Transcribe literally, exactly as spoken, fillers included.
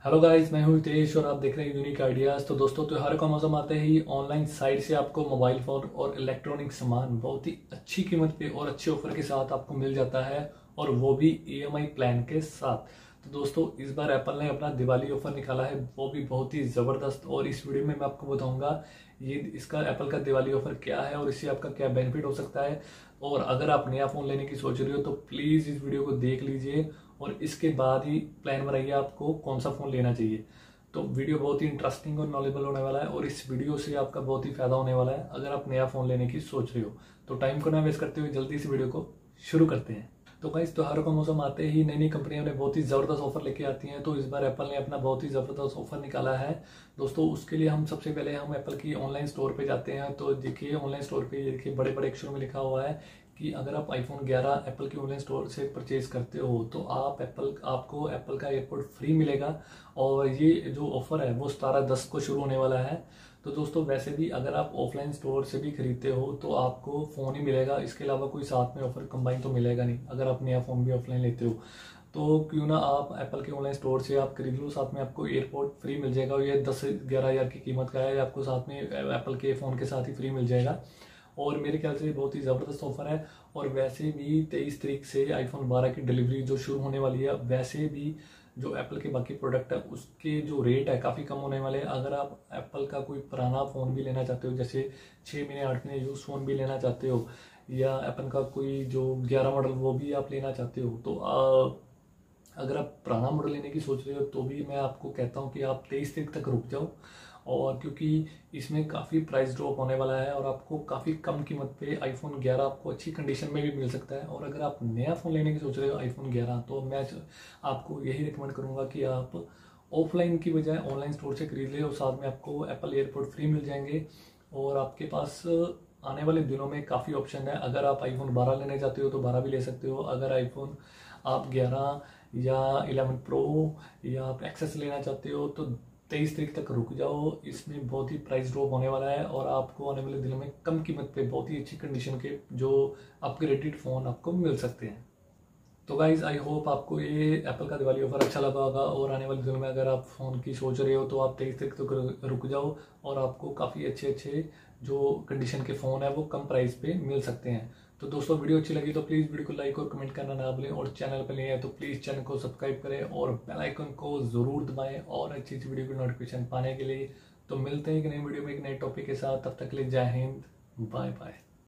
Hello guys, मैं हूं हितेश और आप देख रहे हैं यूनिक आइडियाज। तो दोस्तों, त्योहार का मौसम आते ही ऑनलाइन साइट से आपको मोबाइल फोन और इलेक्ट्रॉनिक सामान बहुत ही अच्छी कीमत पे और अच्छे ऑफर के साथ आपको मिल जाता है, और वो भी ईएमआई प्लान के साथ। तो दोस्तों, इस बार एप्पल ने अपना दिवाली ऑफर निकाला है, वो भी बहुत ही ज़बरदस्त। और इस वीडियो में मैं आपको बताऊंगा ये इसका एप्पल का दिवाली ऑफर क्या है और इससे आपका क्या बेनिफिट हो सकता है। और अगर आप नया फ़ोन लेने की सोच रहे हो तो प्लीज़ इस वीडियो को देख लीजिए और इसके बाद ही प्लान बनाइए आपको कौन सा फ़ोन लेना चाहिए। तो वीडियो बहुत ही इंटरेस्टिंग और नॉलेजेबल होने वाला है, और इस वीडियो से आपका बहुत ही फायदा होने वाला है अगर आप नया फ़ोन लेने की सोच रहे हो। तो टाइम को ना वेस्ट करते हुए जल्दी इस वीडियो को शुरू करते हैं। तो गाइस, त्योहारों का मौसम आते ही नई नई कंपनियों ने बहुत ही ज़बरदस्त ऑफर लेके आती हैं। तो इस बार एप्पल ने अपना बहुत ही ज़बरदस्त ऑफर निकाला है दोस्तों। उसके लिए हम सबसे पहले हम एप्पल की ऑनलाइन स्टोर पे जाते हैं। तो देखिए, ऑनलाइन स्टोर पे देखिए बड़े बड़े अक्षरों में लिखा हुआ है कि अगर आप आईफोन ग्यारह एप्पल की ऑनलाइन स्टोर से परचेज करते हो तो आप एप्पल आपको एप्पल का एयरपोर्ट फ्री मिलेगा। और ये जो ऑफर है वो सतारह दस को शुरू होने वाला है। तो दोस्तों, वैसे भी अगर आप ऑफलाइन स्टोर से भी खरीदते हो तो आपको फ़ोन ही मिलेगा, इसके अलावा कोई साथ में ऑफर कंबाइन तो मिलेगा नहीं अगर आप नया फ़ोन भी ऑफलाइन लेते हो। तो क्यों ना आप एप्पल के ऑनलाइन स्टोर से आप खरीद लो, साथ में आपको एयरपोर्ट फ्री मिल जाएगा। और ये दस से ग्यारह हज़ार की कीमत का है, आपको साथ में एप्पल के फ़ोन के साथ ही फ्री मिल जाएगा। और मेरे ख्याल से बहुत ही ज़बरदस्त ऑफर है। और वैसे भी तेईस तारीख से आईफोन बारह की डिलीवरी जो शुरू होने वाली है, वैसे भी जो एप्पल के बाकी प्रोडक्ट है उसके जो रेट है काफ़ी कम होने वाले हैं। अगर आप एप्पल का कोई पुराना फ़ोन भी लेना चाहते हो, जैसे छः महीने आठ महीने यूज फ़ोन भी लेना चाहते हो, या एप्पल का कोई जो ग्यारह मॉडल वो भी आप लेना चाहते हो, तो आ, अगर आप पुराना मॉडल लेने की सोच रहे हो तो भी मैं आपको कहता हूँ कि आप तेईस तारीख तक रुक जाओ। और क्योंकि इसमें काफ़ी प्राइस ड्रॉप होने वाला है और आपको काफ़ी कम कीमत पे आईफोन ग्यारह आपको अच्छी कंडीशन में भी मिल सकता है। और अगर आप नया फ़ोन लेने की सोच रहे हो आईफोन ग्यारह, तो मैं आपको यही रिकमेंड करूँगा कि आप ऑफलाइन की बजाय ऑनलाइन स्टोर से खरीद ले, और साथ में आपको एप्पल एयरपोर्ट फ्री मिल जाएंगे। और आपके पास आने वाले दिनों में काफ़ी ऑप्शन है। अगर आप आईफोन बारह लेने चाहते हो तो बारह भी ले सकते हो। अगर आईफोन आप ग्यारह या इलेवन प्रो या आप एक्सेस लेना चाहते हो तो तेईस तारीख तक रुक जाओ। इसमें बहुत ही प्राइस ड्रॉप होने वाला है और आपको आने वाले दिनों में कम कीमत पे बहुत ही अच्छी कंडीशन के जो अपग्रेडेड फ़ोन आपको मिल सकते हैं। तो गाइज, आई होप आपको ये एप्पल का दिवाली ऑफर अच्छा लगा होगा। और आने वाले दिनों में अगर आप फ़ोन की सोच रहे हो तो आप तेईस तारीख तक रुक जाओ, और आपको काफ़ी अच्छे अच्छे जो कंडीशन के फ़ोन है वो कम प्राइस पे मिल सकते हैं। तो दोस्तों, वीडियो अच्छी लगी तो प्लीज़ वीडियो को लाइक और कमेंट करना ना भूलें, और चैनल पर नहीं है तो प्लीज़ चैनल को सब्सक्राइब करें और बेल आइकन को ज़रूर दबाएं और अच्छी अच्छी वीडियो की नोटिफिकेशन पाने के लिए। तो मिलते हैं एक नई वीडियो में एक नए टॉपिक के साथ। तब तक के लिए जय हिंद, बाय बाय।